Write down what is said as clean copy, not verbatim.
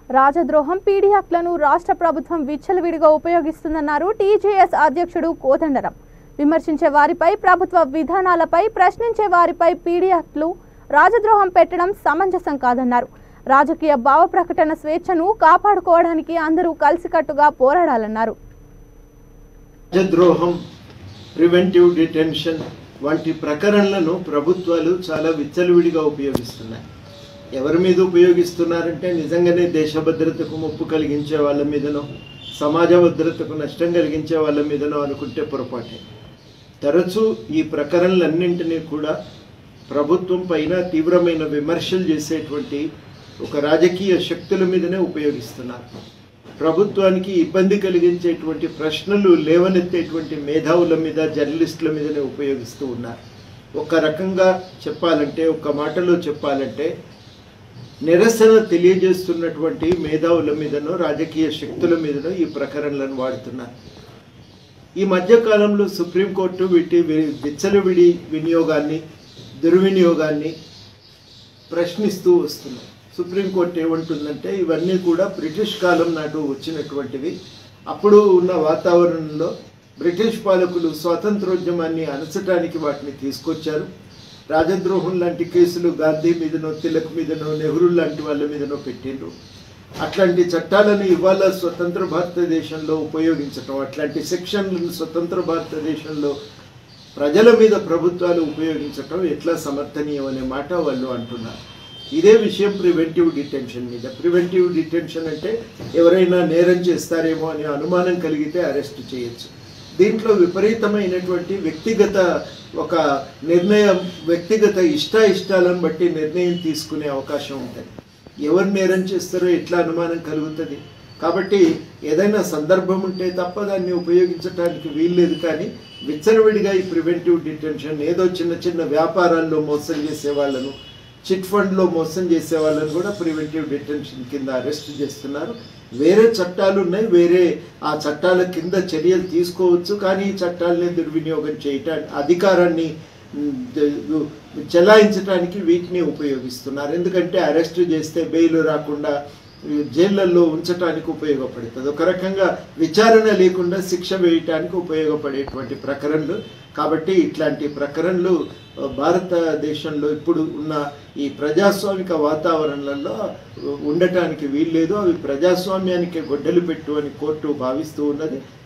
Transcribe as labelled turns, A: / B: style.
A: రాజద్రోహం PD హక్కులను రాష్ట్ర ప్రభుత్వం విచ్చలవిడిగా ఉపయోగిస్తుందన్నారు టీజేఎస్ అధ్యక్షుడు కోదండరాం. విమర్శించే వారిపై, ప్రభుత్వ విధానాలపై ప్రశ్నించే వారిపై పీడీ హక్కులు రాజద్రోహం పెట్టడం సమంజసం కాదన్నారు. రాజకీయ భావ ప్రకటన స్వేచ్ఛను కాపాడుకోవడానికి అందరూ కలిసికట్టుగా పోరాడాలన్నారు.
B: రాజద్రోహం, ప్రివెంటివ్ డిటెన్షన్ వంటి ప్రకరణలను ప్రభుత్వాలు చాలా విచ్చలవిడిగా ఉపయోగిస్తున్నాయి. ఎవరి మీద ఉపయోగిస్తున్నారంటే నిజంగానే దేశ భద్రతకు ముప్పు కలిగించే వాళ్ళ మీదనో, సమాజ భద్రతకు నష్టం కలిగించే వాళ్ళ మీదనో అనుకుంటే పొరపాటే. తరచూ ఈ ప్రకరణలన్నింటినీ కూడా ప్రభుత్వం పైన తీవ్రమైన విమర్శలు చేసేటువంటి ఒక రాజకీయ శక్తుల మీదనే ఉపయోగిస్తున్నారు. ప్రభుత్వానికి ఇబ్బంది కలిగించేటువంటి ప్రశ్నలు లేవనెత్తేటువంటి మేధావుల మీద, జర్నలిస్టుల మీదనే ఉపయోగిస్తూ ఉన్నారు. ఒక రకంగా చెప్పాలంటే, ఒక మాటలో చెప్పాలంటే, నిరసన తెలియజేస్తున్నటువంటి మేధావుల మీదనో, రాజకీయ శక్తుల మీదనో ఈ ప్రకరణలను వాడుతున్నారు. ఈ మధ్యకాలంలో సుప్రీంకోర్టు వీటి విచ్చలవిడి వినియోగాన్ని, దుర్వినియోగాన్ని ప్రశ్నిస్తూ వస్తున్నారు. సుప్రీంకోర్టు ఏమంటుందంటే, ఇవన్నీ కూడా బ్రిటిష్ కాలం నాటు వచ్చినటువంటివి. అప్పుడు ఉన్న వాతావరణంలో బ్రిటిష్ పాలకులు స్వాతంత్రోద్యమాన్ని అణచడానికి వాటిని తీసుకొచ్చారు. రాజద్రోహం లాంటి కేసులు గాంధీ మీదనో, తిలక్ మీదనో, నెహ్రూ లాంటి వాళ్ళ మీదనో పెట్టిండ్రు. అట్లాంటి చట్టాలను ఇవాళ స్వతంత్ర భారతదేశంలో ఉపయోగించటం, అట్లాంటి సెక్షన్లను స్వతంత్ర భారతదేశంలో ప్రజల మీద ప్రభుత్వాలు ఉపయోగించటం ఎట్లా సమర్థనీయం అనే మాట వాళ్ళు అంటున్నారు. ఇదే విషయం ప్రివెంటివ్ డిటెన్షన్ మీద. ప్రివెంటివ్ డిటెన్షన్ అంటే ఎవరైనా నేరం చేస్తారేమో అనే అనుమానం కలిగితే అరెస్ట్ చేయొచ్చు. దీంట్లో విపరీతమైనటువంటి వ్యక్తిగత ఒక నిర్ణయం, వ్యక్తిగత ఇష్టాలను బట్టి నిర్ణయం తీసుకునే అవకాశం ఉంటుంది. ఎవరు నేరం చేస్తారో ఎట్లా అనుమానం కలుగుతుంది. కాబట్టి ఏదైనా సందర్భం ఉంటే తప్ప దాన్ని ఉపయోగించడానికి వీల్లేదు. కానీ విచ్చలవిడిగా ఈ ప్రివెంటివ్ డిటెన్షన్ ఏదో చిన్న చిన్న వ్యాపారాల్లో మోసం చేసే వాళ్ళను, చిట్ ఫండ్లో మోసం చేసే వాళ్ళని కూడా ప్రివెంటివ్ డిటెన్షన్ కింద అరెస్ట్ చేస్తున్నారు. వేరే చట్టాలు ఉన్నాయి, వేరే ఆ చట్టాల కింద చర్యలు తీసుకోవచ్చు. కానీ ఈ చట్టాలని దుర్వినియోగం చేయటానికి, అధికారాన్ని చెలాయించడానికి వీటిని ఉపయోగిస్తున్నారు. ఎందుకంటే అరెస్ట్ చేస్తే బెయిల్ రాకుండా జైళ్ళల్లో ఉంచడానికి ఉపయోగపడుతుంది. ఒక రకంగా విచారణ లేకుండా శిక్ష వేయటానికి ఉపయోగపడేటువంటి ప్రకరణలు. కాబట్టి ఇట్లాంటి ప్రకరణలు భారతదేశంలో ఇప్పుడు ఉన్న ఈ ప్రజాస్వామిక వాతావరణంలో ఉండటానికి వీల్లేదు. అవి ప్రజాస్వామ్యానికి గొడ్డలి పెట్టు అని కోర్టు భావిస్తూ ఉన్నది.